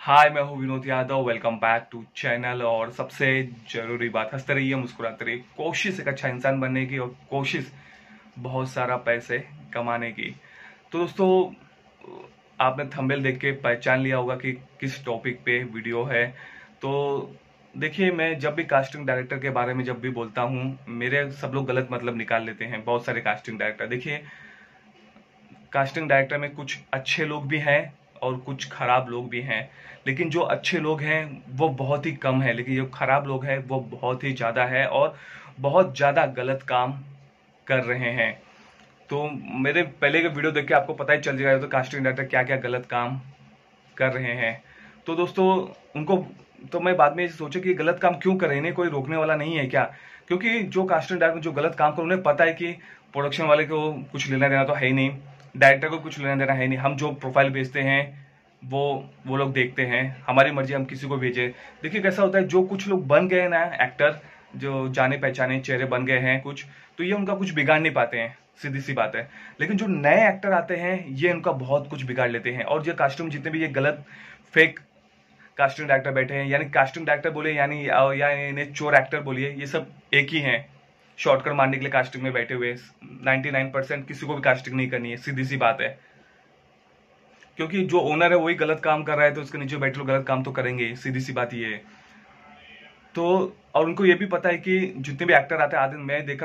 हाय, मैं हूँ Vinod Yadav. Welcome back to channel. और सबसे जरूरी बात, हंसते रहिए, मुस्कुराते रहिए। कोशिश एक अच्छा इंसान बनने की और कोशिश बहुत सारा पैसे कमाने की। तो दोस्तों, आपने थंबनेल देख के पहचान लिया होगा कि किस टॉपिक पे वीडियो है। तो देखिए, मैं जब भी कास्टिंग डायरेक्टर के बारे में जब भी बोलता हूँ, मेरे सब लोग गलत मतलब निकाल लेते हैं। बहुत सारे कास्टिंग डायरेक्टर, देखिए, कास्टिंग डायरेक्टर में कुछ अच्छे लोग भी हैं और कुछ खराब लोग भी हैं। लेकिन जो अच्छे लोग हैं वो बहुत ही कम है, लेकिन जो खराब लोग हैं वो बहुत ही ज़्यादा है और बहुत ज़्यादा गलत काम कर रहे हैं। तो मेरे पहले के वीडियो देख के आपको पता ही चल जाएगा तो कास्टिंग डायरेक्टर क्या क्या गलत काम कर रहे हैं। तो दोस्तों, उनको तो मैं बाद में सोचा कि गलत काम क्यों कर रहे हैं, इन्हें कोई रोकने वाला नहीं है क्या? क्योंकि जो कास्टिंग डायरेक्टर जो गलत काम कर उन्हें पता है कि प्रोडक्शन वाले को कुछ लेना देना तो है ही नहीं, डायरेक्टर को कुछ लेना देना है ही नहीं। हम जो प्रोफाइल भेजते हैं वो लोग देखते हैं, हमारी मर्जी हम किसी को भेजे। देखिए कैसा होता है, जो कुछ लोग बन गए ना एक्टर, जो जाने पहचाने चेहरे बन गए हैं कुछ, तो ये उनका कुछ बिगाड़ नहीं पाते हैं, सीधी सी बात है। लेकिन जो नए एक्टर आते हैं ये उनका बहुत कुछ बिगाड़ लेते हैं। और ये कास्ट्यूम जितने भी ये गलत फेक कास्टिंग डायरेक्टर बैठे हैं, यानी कास्टिंग डायरेक्टर बोले यानी या इन्हें चोर एक्टर बोलिए, ये सब एक ही हैं। शॉर्टकट मारने के लिए कास्टिंग में बैठे हुए 99% किसी को भी कास्टिंग नहीं करनी है, सीधी सी बात है। क्योंकि जो ओनर है वही गलत काम कर रहा है तो उसके नीचे बैठे लोग गलत काम तो करेंगे, सीधी सी बात ये है। तो और उनको ये भी पता है कि जितने भी एक्टर आते हैं, आधे मैं देखा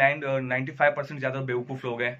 95% ज्यादा बेवकूफ लोग हैं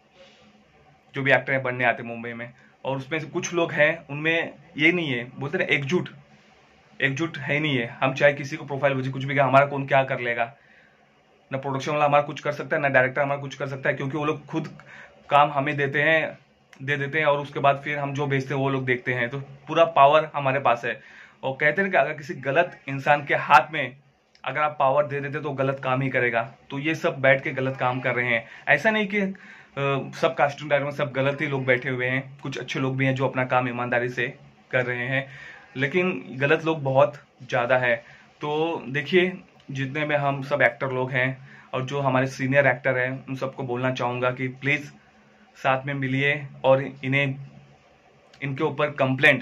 जो भी एक्टर बनने आते हैं मुंबई में। और उसमें से कुछ लोग हैं, उनमें ये नहीं है, बोलते ना एकजुट, एकजुट है नहीं है। हम चाहे किसी को प्रोफाइल भेजे कुछ भी कहा, हमारा कौन क्या कर लेगा? ना प्रोडक्शन वाला हमारा कुछ कर सकता है, ना डायरेक्टर हमारा कुछ कर सकता है, क्योंकि वो लोग खुद काम हमें दे देते हैं और उसके बाद फिर हम जो भेजते हैं वो लोग देखते हैं। तो पूरा पावर हमारे पास है। और कहते हैं कि अगर किसी गलत इंसान के हाथ में अगर आप पावर दे देते तो गलत काम ही करेगा। तो ये सब बैठ के गलत काम कर रहे हैं। ऐसा नहीं कि सब कास्टिंग डायरेक्टर में सब गलत ही लोग बैठे हुए हैं, कुछ अच्छे लोग भी हैं जो अपना काम ईमानदारी से कर रहे हैं, लेकिन गलत लोग बहुत ज़्यादा है। तो देखिए, जितने में हम सब एक्टर लोग हैं और जो हमारे सीनियर एक्टर हैं, उन सबको बोलना चाहूँगा कि प्लीज़ साथ में मिलिए और इन्हें इनके ऊपर कंप्लेंट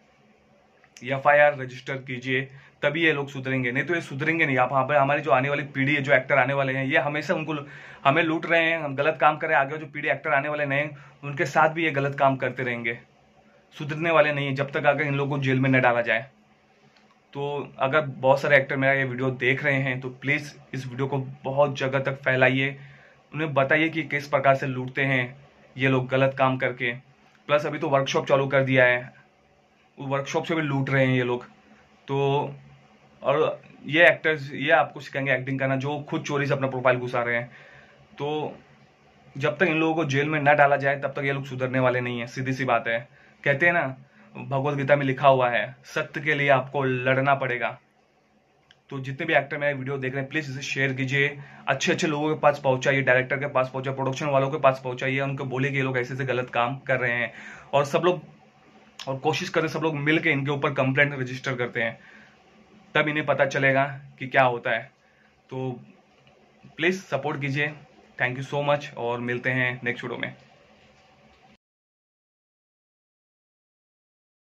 FIR रजिस्टर कीजिए, तभी ये लोग सुधरेंगे। नहीं तो ये सुधरेंगे नहीं। आप वहाँ पर हमारी जो आने वाली पीढ़ी है, जो एक्टर आने वाले हैं, ये हमेशा उनको हमें लूट रहे हैं, हम गलत काम कर रहे हैं। आगे जो पीढ़ी एक्टर आने वाले नए, उनके साथ भी ये गलत काम करते रहेंगे, सुधरने वाले नहीं है जब तक अगर इन लोगों को जेल में न डाला जाए। तो अगर बहुत सारे एक्टर मेरा ये वीडियो देख रहे हैं तो प्लीज़ इस वीडियो को बहुत जगह तक फैलाइए, उन्हें बताइए कि किस प्रकार से लूटते हैं ये लोग गलत काम करके। प्लस अभी तो वर्कशॉप चालू कर दिया है, वर्कशॉप से भी लूट रहे हैं ये लोग। तो और ये एक्टर्स ये आपको सिखाएंगे एक्टिंग करना, जो खुद चोरी से अपना प्रोफाइल घुसा रहे हैं। तो जब तक इन लोगों को जेल में न डाला जाए तब तक ये लोग सुधरने वाले नहीं है, सीधी सी बात है। कहते हैं ना, भगवत गीता में लिखा हुआ है, सत्य के लिए आपको लड़ना पड़ेगा। तो जितने भी एक्टर मेरा वीडियो देख रहे हैं प्लीज इसे शेयर कीजिए, अच्छे अच्छे लोगों के पास पहुंचाइए, डायरेक्टर के पास पहुंचाइए, प्रोडक्शन वालों के पास पहुंचाइए, उनको बोलिए कि ये लोग ऐसे ऐसे गलत काम कर रहे हैं। और सब लोग और कोशिश करें सब लोग मिलकर इनके ऊपर कंप्लेंट रजिस्टर करते हैं, तब इन्हें पता चलेगा कि क्या होता है। तो प्लीज सपोर्ट कीजिए। थैंक यू सो मच और मिलते हैं नेक्स्ट वीडियो में।